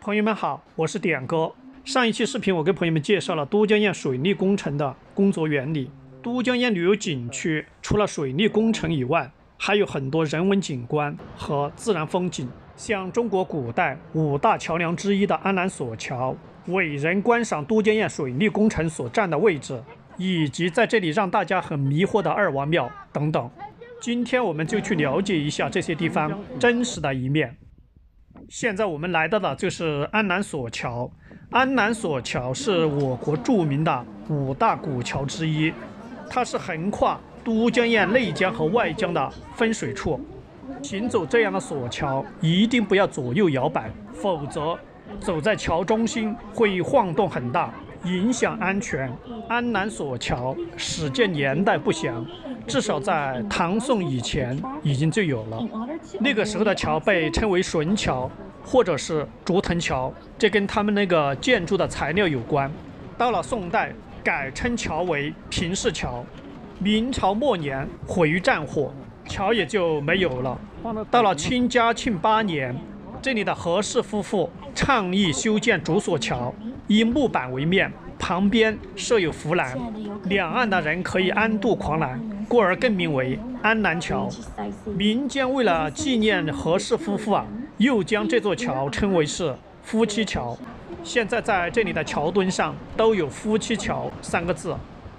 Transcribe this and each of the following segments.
朋友们好，我是点哥。上一期视频我给朋友们介绍了都江堰水利工程的工作原理。都江堰旅游景区除了水利工程以外，还有很多人文景观和自然风景，像中国古代5大桥梁之一的安南索桥，伟人观赏都江堰水利工程所占的位置，以及在这里让大家很迷惑的二王庙等等。今天我们就去了解一下这些地方真实的一面。现在我们来到的就是安南索桥。安南索桥是我国著名的5大古桥之一，它是横跨都江堰内江和外江的分水处。行走这样的索桥，一定不要左右摇摆，否则走在桥中心会晃动很大，影响安全。安南索桥始建年代不详，至少在唐宋以前已经就有了。那个时候的桥被称为榫桥或者是竹藤桥，这跟他们那个建筑的材料有关。到了宋代改称桥为平式桥，明朝末年毁于战火，桥也就没有了。到了清嘉庆8年，这里的何氏夫妇倡议修建竹索桥，以木板为面，旁边设有扶栏，两岸的人可以安度狂澜，故而更名为安南桥。民间为了纪念何氏夫妇又将这座桥称为是夫妻桥。现在在这里的桥墩上都有夫妻桥3个字。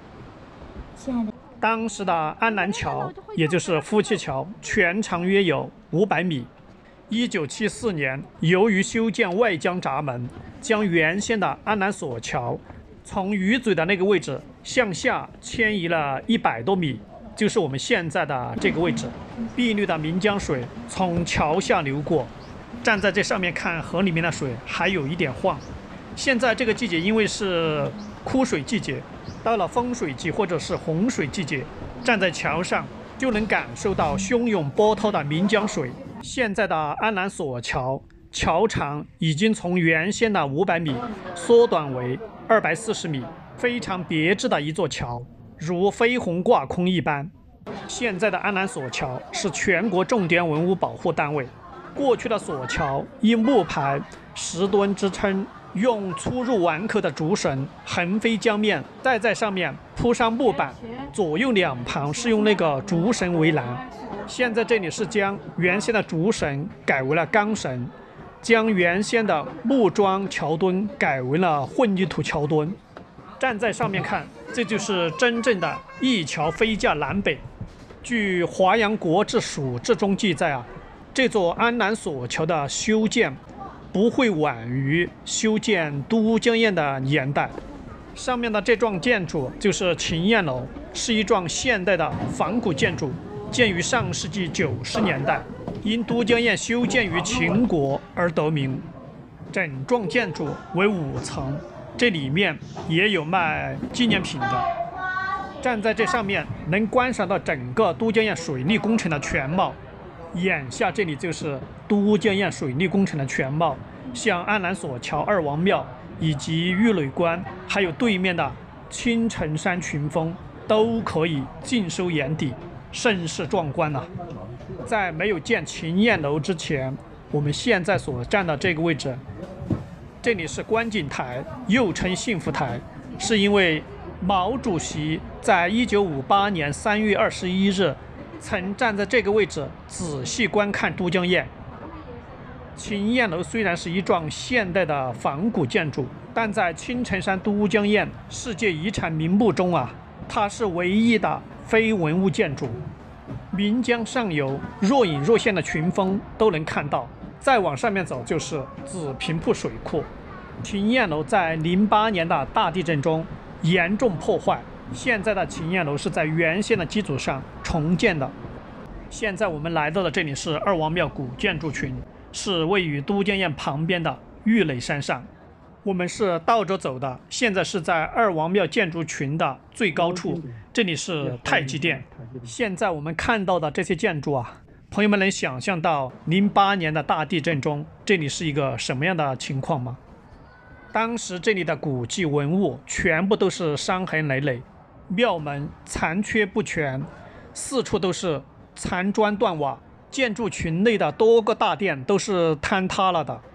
当时的安南桥，也就是夫妻桥，全长约有500米。1974年，由于修建外江闸门，将原先的安南索桥从鱼嘴的那个位置向下迁移了100多米，就是我们现在的这个位置。碧绿的岷江水从桥下流过，站在这上面看，河里面的水还有一点晃。现在这个季节因为是枯水季节，到了丰水季或者是洪水季节，站在桥上就能感受到汹涌波涛的岷江水。现在的安南索桥桥长已经从原先的500米缩短为240米，非常别致的一座桥，如飞鸿挂空一般。现在的安南索桥是全国重点文物保护单位。过去的索桥以木牌10吨支撑，用粗入碗口的竹绳横飞江面，再在上面铺上木板，左右两旁是用那个竹绳为栏。现在这里是将原先的竹绳改为了钢绳，将原先的木桩桥墩改为了混凝土桥墩。站在上面看，这就是真正的一桥飞架南北。据《华阳国志蜀志》中记载这座安南索桥的修建不会晚于修建都江堰的年代。上面的这幢建筑就是秦燕楼，是一幢现代的仿古建筑，建于上世纪90年代，因都江堰修建于秦国而得名。整幢建筑为5层，这里面也有卖纪念品的。站在这上面能观赏到整个都江堰水利工程的全貌。眼下这里就是都江堰水利工程的全貌，像安南索桥2王庙以及玉垒关，还有对面的青城山群峰，都可以尽收眼底，甚是壮观在没有建秦燕楼之前，我们现在所站的这个位置，这里是观景台，又称幸福台，是因为毛主席在1958年3月21日曾站在这个位置仔细观看都江堰。秦燕楼虽然是一幢现代的仿古建筑，但在青城山都江堰世界遗产名录中它是唯一的非文物建筑。岷江上游若隐若现的群峰都能看到，再往上面走就是子平铺水库。秦燕楼在08年的大地震中严重破坏，现在的秦燕楼是在原先的基础上重建的。现在我们来到的这里是2王庙古建筑群，是位于都江堰旁边的玉垒山上。我们是倒着走的，现在是在2王庙建筑群的最高处，这里是太极殿。现在我们看到的这些建筑朋友们能想象到08年的大地震中这里是一个什么样的情况吗？当时这里的古迹文物全部都是伤痕累累，庙门残缺不全，四处都是残砖断瓦，建筑群内的多个大殿都是坍塌了的。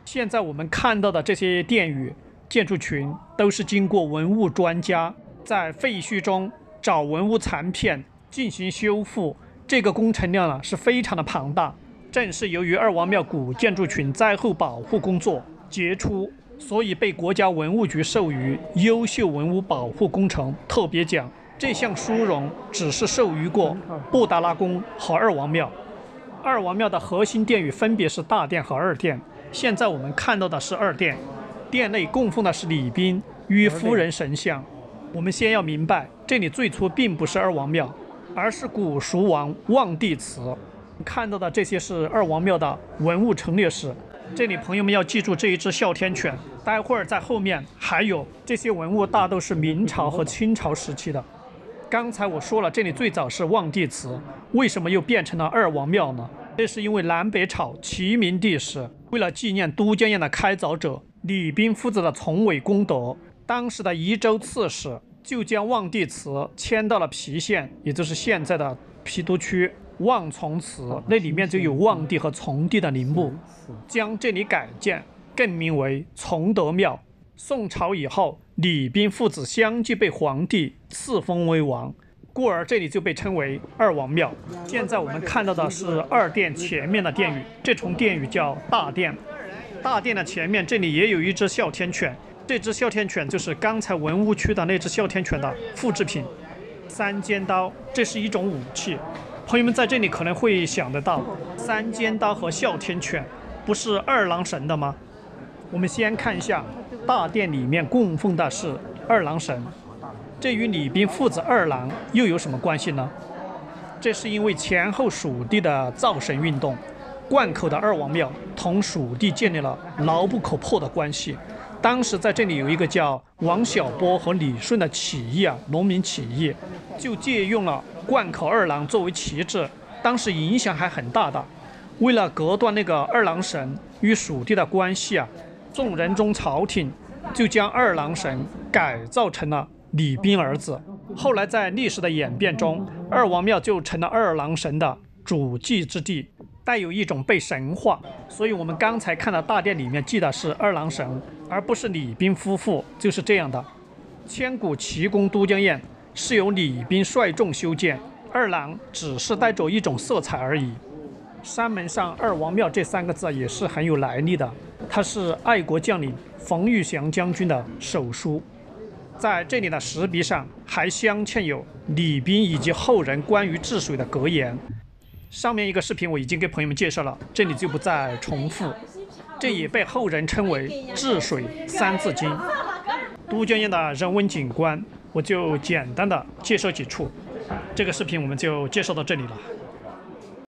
现在我们看到的这些殿宇、建筑群，都是经过文物专家在废墟中找文物残片进行修复，这个工程量呢是非常的庞大。正是由于二王庙古建筑群灾后保护工作杰出，所以被国家文物局授予优秀文物保护工程特别奖。这项殊荣只是授予过布达拉宫和二王庙。二王庙的核心殿宇分别是大殿和二殿。现在我们看到的是二殿，殿内供奉的是礼宾与夫人神像。我们先要明白，这里最初并不是二王庙，而是古蜀王望帝祠。看到的这些是二王庙的文物陈列室。这里朋友们要记住这一只哮天犬，待会儿在后面还有这些文物，大都是明朝和清朝时期的。刚才我说了，这里最早是望帝祠，为什么又变成了二王庙呢？这是因为南北朝齐明帝时，为了纪念都江堰的开凿者李冰夫子的崇伟功德，当时的宜州刺史就将望帝祠迁到了郫县，也就是现在的郫都区。望崇祠那里面就有望帝和崇帝的陵墓，将这里改建，更名为崇德庙。宋朝以后，李冰父子相继被皇帝赐封为王，故而这里就被称为二王庙。现在我们看到的是二殿前面的殿宇，这重殿宇叫大殿。大殿的前面这里也有一只哮天犬，这只哮天犬就是刚才文物区的那只哮天犬的复制品。三尖刀，这是一种武器。朋友们在这里可能会想得到，三尖刀和哮天犬不是二郎神的吗？我们先看一下大殿里面供奉的是二郎神，这与李冰父子二郎又有什么关系呢？这是因为前后蜀地的造神运动，灌口的二王庙同蜀地建立了牢不可破的关系。当时在这里有一个叫王小波和李顺的起义农民起义，就借用了灌口二郎作为旗帜，当时影响还很大的。为了隔断那个二郎神与蜀地的关系宋仁宗朝廷就将二郎神改造成了李冰儿子。后来在历史的演变中，二王庙就成了二郎神的主祭之地，带有一种被神化。所以我们刚才看到大殿里面祭的是二郎神，而不是李冰夫妇，就是这样的。千古奇功都江堰是由李冰率众修建，二郎只是带着一种色彩而已。山门上二王庙这3个字也是很有来历的，它是爱国将领冯玉祥将军的手书。在这里的石壁上还镶嵌有李冰以及后人关于治水的格言。上面一个视频我已经给朋友们介绍了，这里就不再重复。这也被后人称为治水三字经。都江堰的人文景观我就简单的介绍几处，这个视频我们就介绍到这里了。